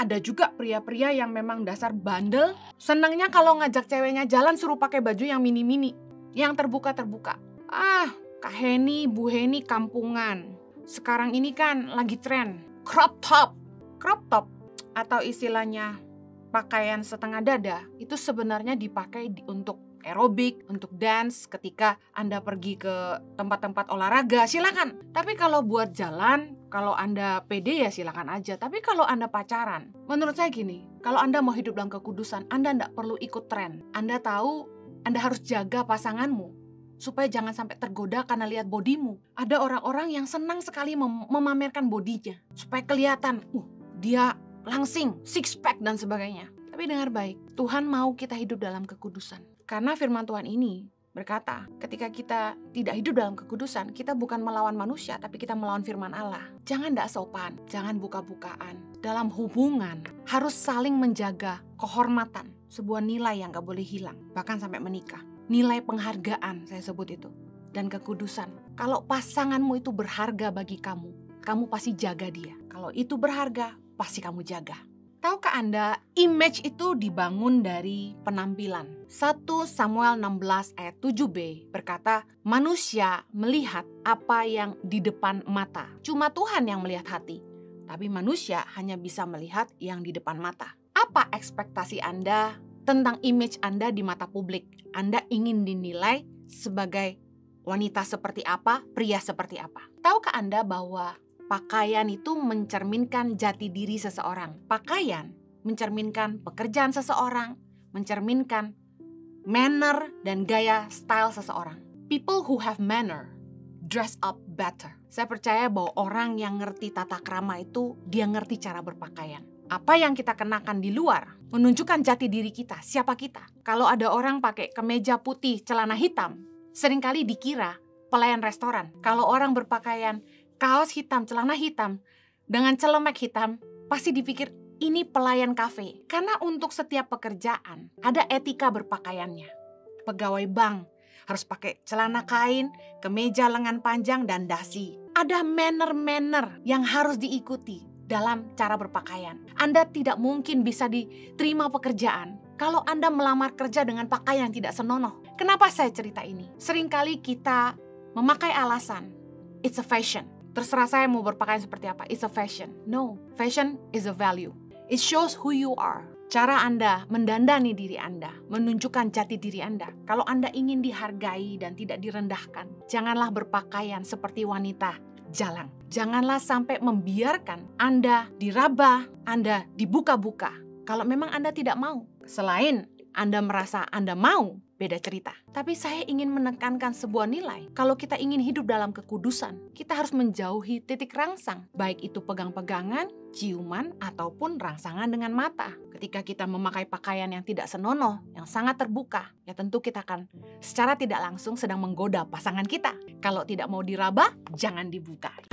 ada juga pria-pria yang memang dasar bandel. Senangnya kalau ngajak ceweknya jalan suruh pakai baju yang mini-mini, yang terbuka-terbuka. Kak Heni, Bu Heni kampungan. Sekarang ini kan lagi tren crop top. Crop top atau istilahnya pakaian setengah dada itu sebenarnya dipakai untuk aerobik, untuk dance ketika Anda pergi ke tempat-tempat olahraga, silakan. Tapi kalau buat jalan, kalau Anda pede ya silakan aja. Tapi kalau Anda pacaran, menurut saya gini, kalau Anda mau hidup dalam kekudusan, Anda tidak perlu ikut tren. Anda tahu Anda harus jaga pasanganmu supaya jangan sampai tergoda karena lihat bodimu. Ada orang-orang yang senang sekali memamerkan bodinya supaya kelihatan, dia langsing, six pack dan sebagainya. Tapi dengar baik, Tuhan mau kita hidup dalam kekudusan. Karena firman Tuhan ini berkata, ketika kita tidak hidup dalam kekudusan, kita bukan melawan manusia, tapi kita melawan firman Allah. Jangan tidak sopan, jangan buka-bukaan. Dalam hubungan, harus saling menjaga kehormatan, sebuah nilai yang gak boleh hilang, bahkan sampai menikah. Nilai penghargaan, saya sebut itu. Dan kekudusan. Kalau pasanganmu itu berharga bagi kamu, kamu pasti jaga dia. Kalau itu berharga, pasti kamu jaga. Tahukah Anda, image itu dibangun dari penampilan. 1 Samuel 16 ayat 7b berkata, manusia melihat apa yang di depan mata. Cuma Tuhan yang melihat hati. Tapi manusia hanya bisa melihat yang di depan mata. Apa ekspektasi Anda tentang image Anda di mata publik? Anda ingin dinilai sebagai wanita seperti apa, pria seperti apa? Tahukah Anda bahwa pakaian itu mencerminkan jati diri seseorang. Pakaian mencerminkan pekerjaan seseorang, mencerminkan manner dan gaya style seseorang. People who have manner dress up better. Saya percaya bahwa orang yang ngerti tata krama itu, dia ngerti cara berpakaian. Apa yang kita kenakan di luar menunjukkan jati diri kita, siapa kita. Kalau ada orang pakai kemeja putih, celana hitam, seringkali dikira pelayan restoran. Kalau orang berpakaian kaos hitam, celana hitam, dengan celemek hitam, pasti dipikir ini pelayan kafe. Karena untuk setiap pekerjaan, ada etika berpakaiannya. Pegawai bank harus pakai celana kain, kemeja lengan panjang, dan dasi. Ada manner-manner yang harus diikuti dalam cara berpakaian. Anda tidak mungkin bisa diterima pekerjaan kalau Anda melamar kerja dengan pakaian yang tidak senonoh. Kenapa saya cerita ini? Seringkali kita memakai alasan, it's a fashion. Terserah saya mau berpakaian seperti apa. It's a fashion. No, fashion is a value. It shows who you are. Cara Anda mendandani diri Anda, menunjukkan jati diri Anda. Kalau Anda ingin dihargai dan tidak direndahkan, janganlah berpakaian seperti wanita jalan. Janganlah sampai membiarkan Anda diraba, Anda dibuka-buka. Kalau memang Anda tidak mau. Selain Anda merasa Anda mau, beda cerita. Tapi saya ingin menekankan sebuah nilai. Kalau kita ingin hidup dalam kekudusan, kita harus menjauhi titik rangsang. Baik itu pegang-pegangan, ciuman, ataupun rangsangan dengan mata. Ketika kita memakai pakaian yang tidak senonoh, yang sangat terbuka, ya tentu kita akan secara tidak langsung sedang menggoda pasangan kita. Kalau tidak mau diraba, jangan dibuka.